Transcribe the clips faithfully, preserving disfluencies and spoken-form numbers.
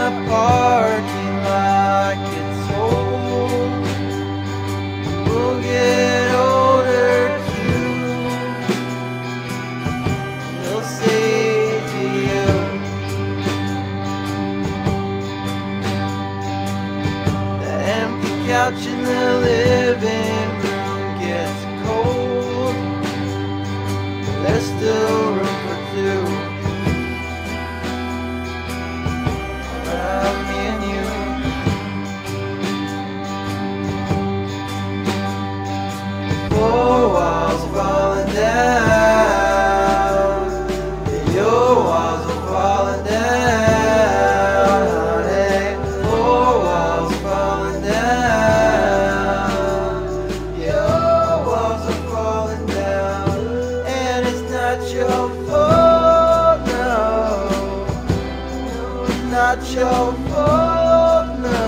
the parking lot gets old, we'll get older too. He'll say to you, that empty couch in the living room gets cold, there's still room for two. Around me and you. Four walls falling down, your walls are falling down, honey. Four walls falling down, your walls are falling down, and it's not your fault, no, no, it's not your fault, no.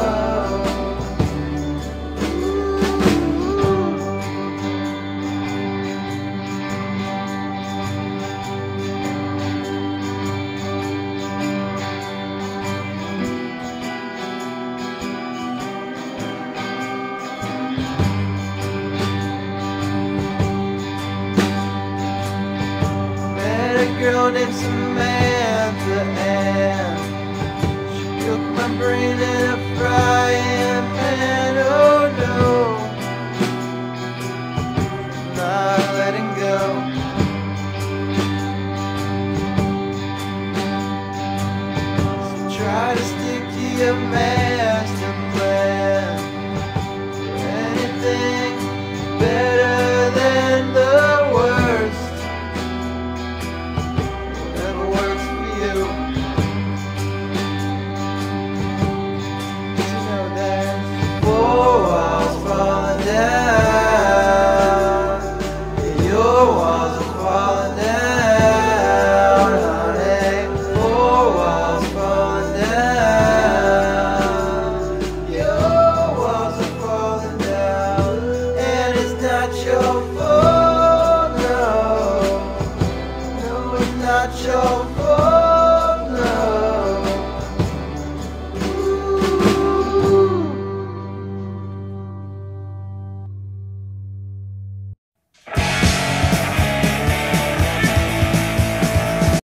Met a girl named Samantha, and she cooked my brain in a frying